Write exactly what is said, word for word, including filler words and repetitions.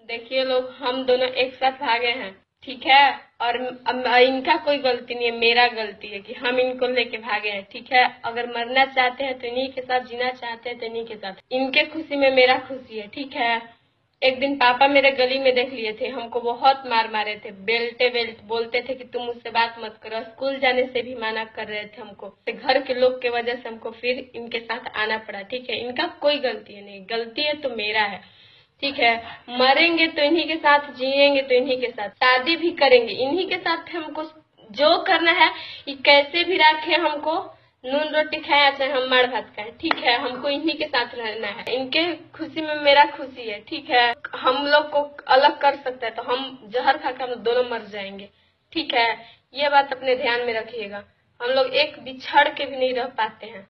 देखिए लोग, हम दोनों एक साथ भागे हैं, ठीक है। और अब इनका कोई गलती नहीं है, मेरा गलती है कि हम इनको लेके भागे हैं, ठीक है। अगर मरना चाहते हैं तो इन्हीं के साथ, जीना चाहते हैं तो इन्हीं के साथ। इनके खुशी में मेरा खुशी है, ठीक है। एक दिन पापा मेरे गली में देख लिए थे, हमको बहुत मार मारे थे, बेल्टे बेल्ट बोलते थे कि तुम मुझसे बात मत करो। स्कूल जाने से भी मना कर रहे थे हमको। घर के लोग के वजह से हमको फिर इनके साथ आना पड़ा, ठीक है। इनका कोई गलती है नहीं, गलती है तो मेरा है, ठीक है। मरेंगे तो इन्हीं के साथ, जिएंगे तो इन्हीं के साथ, शादी भी करेंगे इन्हीं के साथ। हमको जो करना है, ये कैसे भी रखे हमको, नून रोटी खाए चाहे हम मार भात खाए, ठीक है। हमको इन्हीं के साथ रहना है, इनके खुशी में मेरा खुशी है, ठीक है। हम लोग को अलग कर सकता है तो हम जहर खा के हम दोनों मर जाएंगे, ठीक है। ये बात अपने ध्यान में रखिएगा। हम लोग एक बिछड़ के भी नहीं रह पाते हैं।